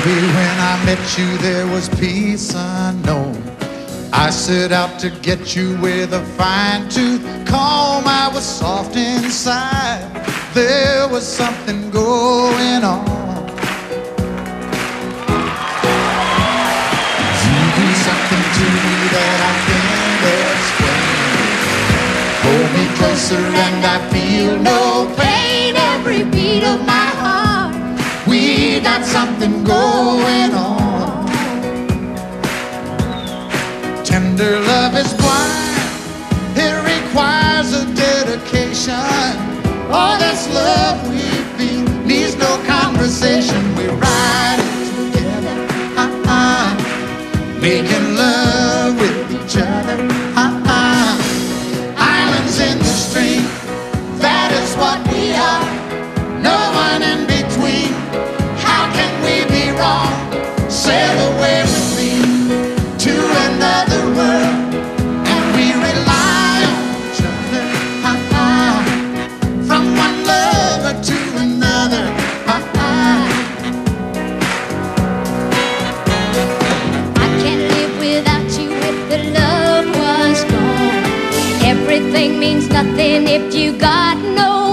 Baby, when I met you, there was peace unknown. I set out to get you with a fine-tooth comb. I was soft inside. There was something going on. You do something to me that I can't explain. Hold me closer and I feel no pain. Every beat of my heart, we got something going on. Tender love is blind. It requires a dedication. All this love we feel needs no conversation. We ride it together, making love with each other, Islands in the stream, that is what we are. No one in between. How can we be wrong? Sail away with me to another world, and we rely on each other, from one lover to another. I can't live without you if the love was gone. Everything means nothing if you got no